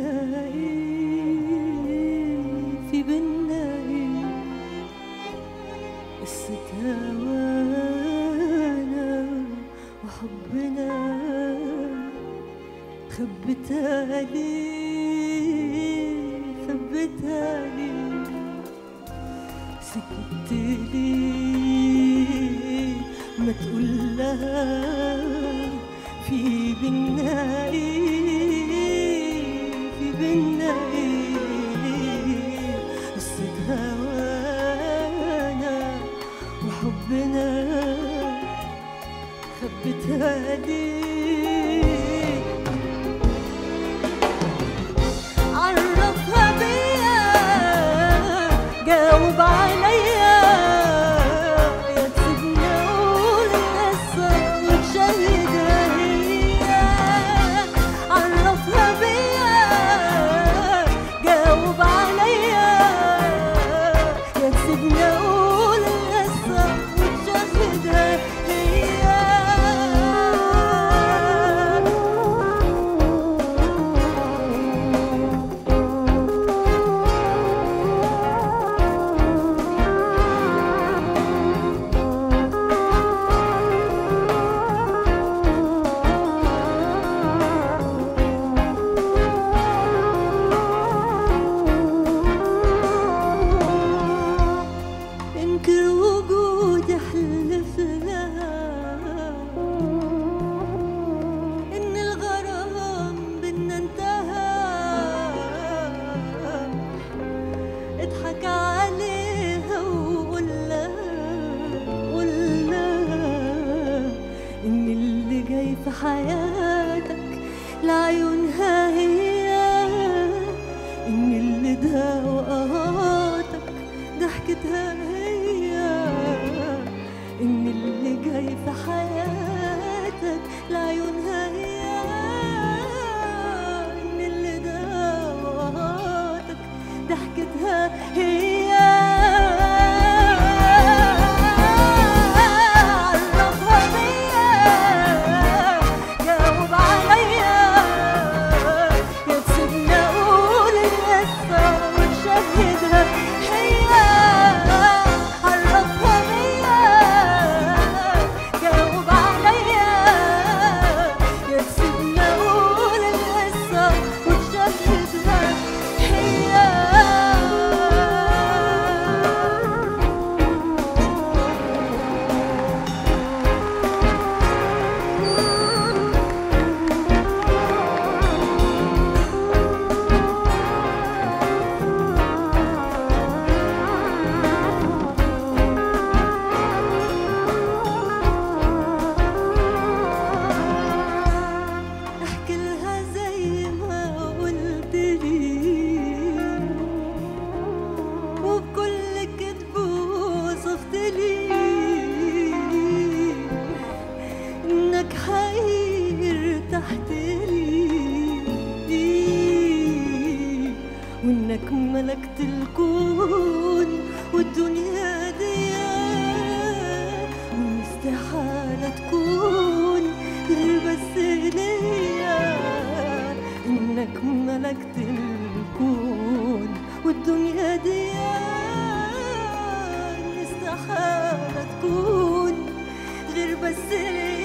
بينا ايه، في بينا ايه، قصة هوانا وحبنا خبتها ليه، خبتها ليه، سكت ليه، ما تقول لها في بينا ايه، في بينا ايه، قصة هوانا وحبنا خبتها ليه، عرفها بيا، جاوب عليا، يا تسيبني اقول القصة وتشهدها هي، عرفها بيا، جاوب عليا، يا تسيبني اقول القصة وتشهدها هي. انكر وجودي، احلف لها ان الغرام بينا انتهى، اضحك عليها وقول لها، قول لها ان اللي جاي في حياتك لعيونها هي، ان اللي ده وقهاتك ضحكتها هي، ان اللي جاي في حياتك لعيونها هي، ان اللي ده وقهاتك ضحكتها هي. عرفها بيا، جاوب عليا، يا تسيبني اقول القصة وتشهدها هي، عرفها بيا، جاوب عليا، يا تسيبني اقول القصة وتشهدها هي. احكي لها زي ما قلت لي، وبكل كذب وصفت لي انك حقيقي ارتحت لي، وانك ملكت الكون والدنيا دي، واستحالة تكون غير بس ليا، انك ملكت الكون والدنيا دي، استحالة تكون غير بس ليا.